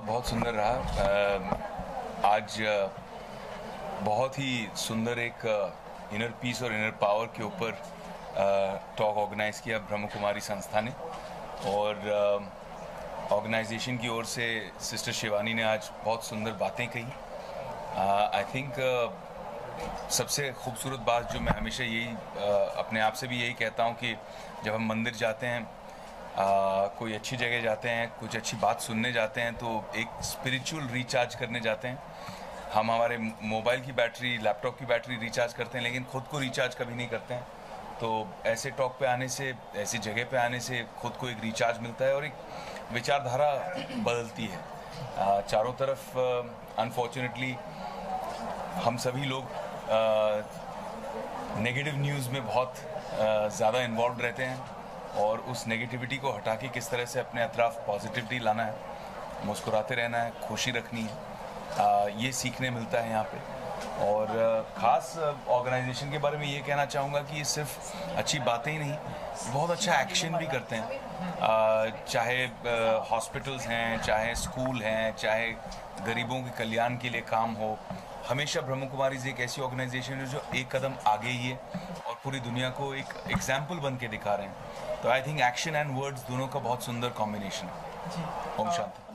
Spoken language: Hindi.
बहुत सुंदर रहा। आज बहुत ही सुंदर एक इनर पीस और इनर पावर के ऊपर टॉक ऑर्गेनाइज किया ब्रह्म कुमारी संस्था ने, और ऑर्गेनाइजेशन की ओर से सिस्टर शिवानी ने आज बहुत सुंदर बातें कही। आई थिंक सबसे खूबसूरत बात जो मैं हमेशा यही अपने आप से भी यही कहता हूँ कि जब हम मंदिर जाते हैं, कोई अच्छी जगह जाते हैं, कुछ अच्छी बात सुनने जाते हैं, तो एक स्पिरिचुअल रिचार्ज करने जाते हैं। हम हमारे मोबाइल की बैटरी, लैपटॉप की बैटरी रिचार्ज करते हैं, लेकिन खुद को रिचार्ज कभी नहीं करते हैं। तो ऐसे टॉक पे आने से, ऐसी जगह पे आने से खुद को एक रिचार्ज मिलता है और एक विचारधारा बदलती है। चारों तरफ अनफॉर्चुनेटली हम सभी लोग नेगेटिव न्यूज़ में बहुत ज़्यादा इन्वॉल्व रहते हैं, और उस नेगेटिविटी को हटा के किस तरह से अपने अतराफ पॉजिटिविटी लाना है, मुस्कुराते रहना है, खुशी रखनी है, ये सीखने मिलता है यहाँ पे। और ख़ास ऑर्गेनाइजेशन के बारे में ये कहना चाहूँगा कि ये सिर्फ अच्छी बातें ही नहीं, बहुत अच्छा एक्शन भी करते हैं। चाहे हॉस्पिटल्स हैं, चाहे स्कूल हैं, चाहे गरीबों के कल्याण के लिए काम हो, हमेशा ब्रह्म कुमारीज एक ऐसी ऑर्गेनाइजेशन है जो एक कदम आगे ही है और पूरी दुनिया को एक एग्जाम्पल बन के दिखा रहे हैं। तो I think action and words दोनों का बहुत सुंदर कॉम्बिनेशन है। ओम शांति।